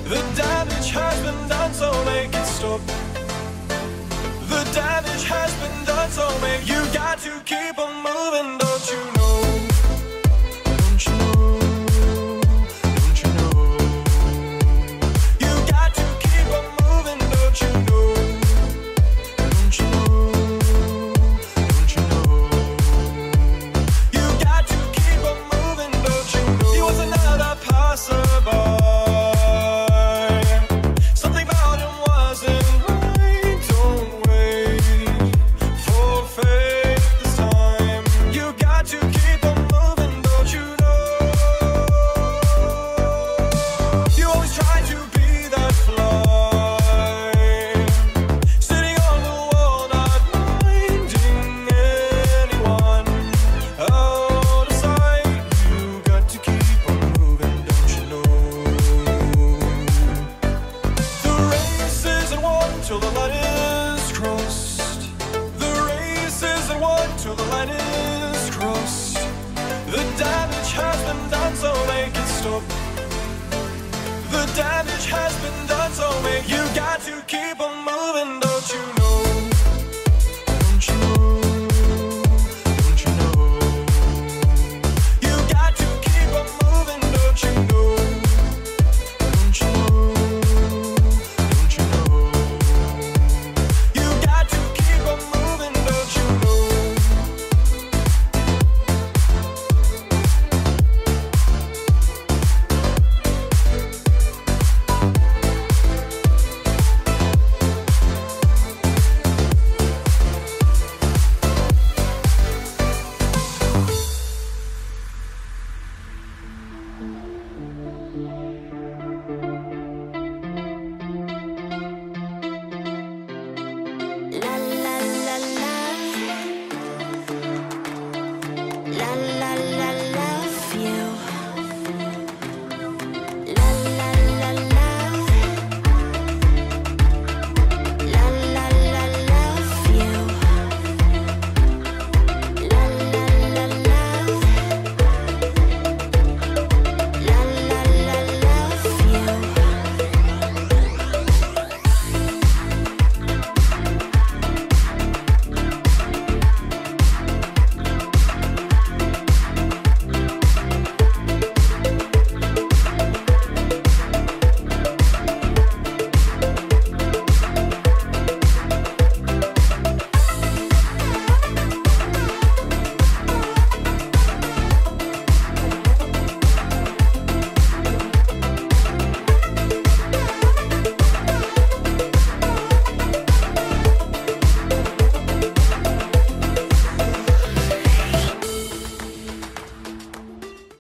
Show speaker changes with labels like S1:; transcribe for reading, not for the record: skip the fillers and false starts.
S1: The damage has been done, so make it stop. The damage has been done, so make you got to keep on moving, don't you know? Don't you know? Don't you know? You got to keep on moving, don't you know? Don't you know? Don't you know? You got to keep on moving, don't you know? He was another passerby. Till the line is crossed. The race isn't won till the line is crossed. The damage has been done, so make it stop. The damage has been done, so make you